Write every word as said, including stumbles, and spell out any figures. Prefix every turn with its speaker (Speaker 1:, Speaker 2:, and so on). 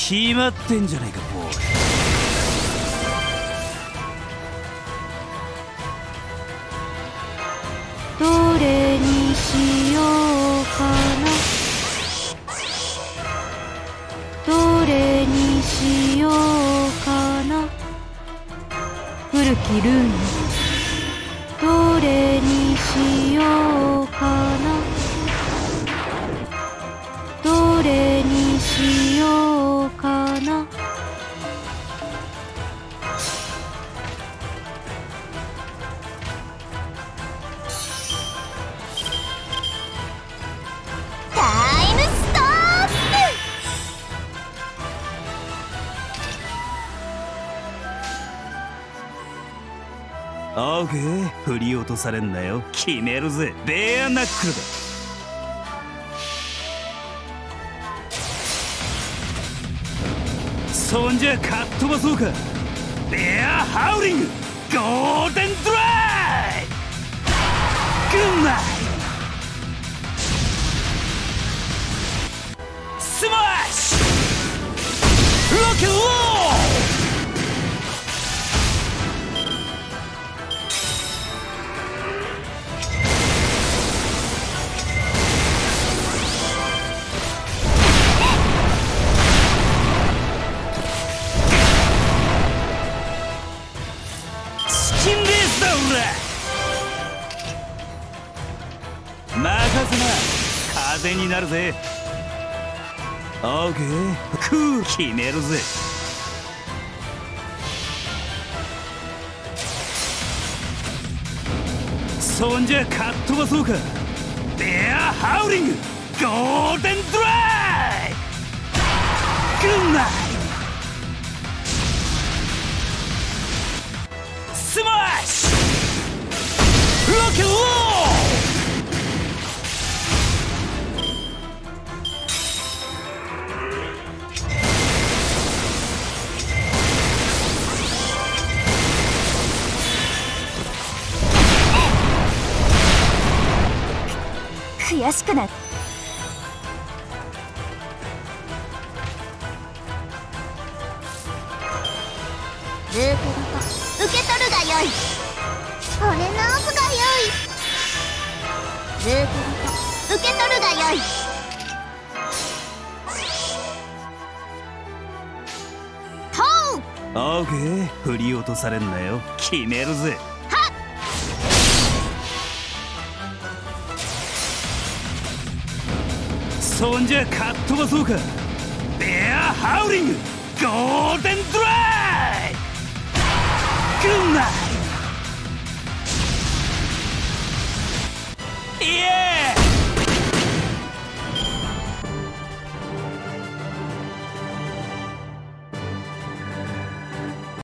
Speaker 1: 決まってんじゃねえかボーイ。
Speaker 2: どれにしようかな、どれにしようかな。古きルーニ、どれにしようかな、どれにしようかな。
Speaker 1: オーケー、振り落とされんなよ。決めるぜ、ベアナックルだ。そんじゃかっ飛ばそうか。ベアハウリングゴールデンドライブ。グッナイスマッシュロケンロール。任せな、風になるぜ。オーケー、クール決めるぜ。そんじゃかっ飛ばそうか。ベアハウリングゴールデンドライブ。グッナイスマッシュロケンロール。
Speaker 2: 悔しくなる。ループごと受け取るがよい。惚れ直すがよい。ループごと受け取るがよい。トウ。
Speaker 1: オーケー、振り落とされんなよ。決めるぜ。そんじゃかっ飛ばそうか。ベアハウリングゴールデンドライブ。グッナイ